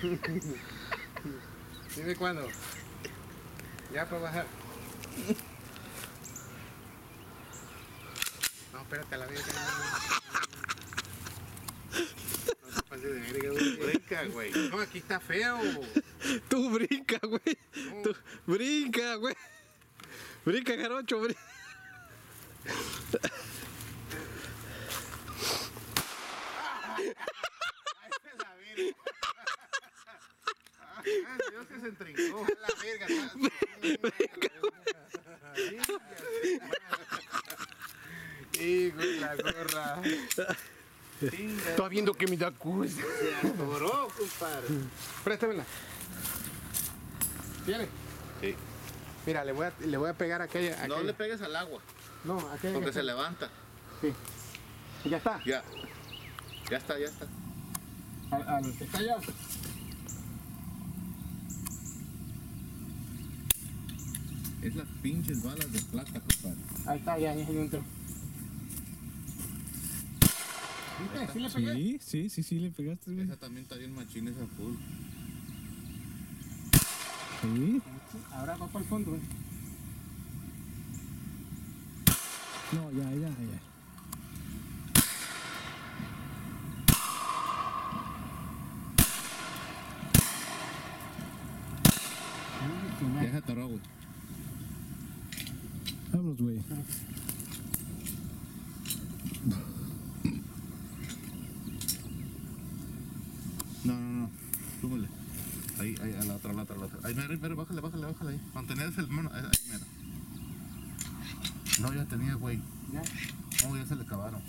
Dime cuándo. Ya para bajar. No, espérate a la verga. No te pases de verga, güey. Brinca, güey. No, aquí está feo. Tú brinca, güey. No. Tú brinca, güey. Brinca, jarocho, brinca. Ay, Dios que se entrincó. A la verga. Hijo de la gorra. Estoy viendo que me da culo. Se atoró, compadre. Préstamela. ¿Tiene? Sí. Mira, le voy a pegar a aquella. No le pegues al agua, No, aquella. porque se levanta. Sí. Ya está. Ya. Ya está, ya está. Al que está allá. Es las pinches balas de plata, compadre. Ahí está, ya entró. ¿Viste? ¿Sí le pegué? Sí, le pegaste, güey. Esa también está bien machín, esa full. Sí. Ahora va para el fondo, No, ya. Ya se atoró, güey. Vámonos, güey. No. Súbele. Ahí, a la otra. Ahí, mira, bájale ahí. Mantener el mano, ahí, mira. No, ya tenía, güey. ¿Ya? No, ya se le acabaron.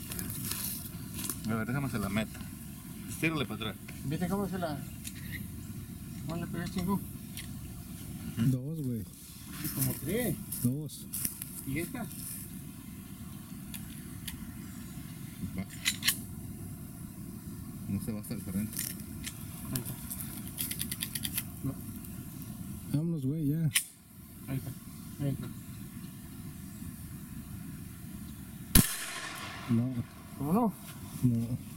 A ver, déjame se la meta. Estírale para atrás. ¿Viste cómo se la... ¿Cómo le pegué chingón? 2, güey. Como 3. 2. ¿Y esta? Va. No se va hasta el frente. Vámonos, güey, ya. Ahí está. No. ¿Cómo no? No.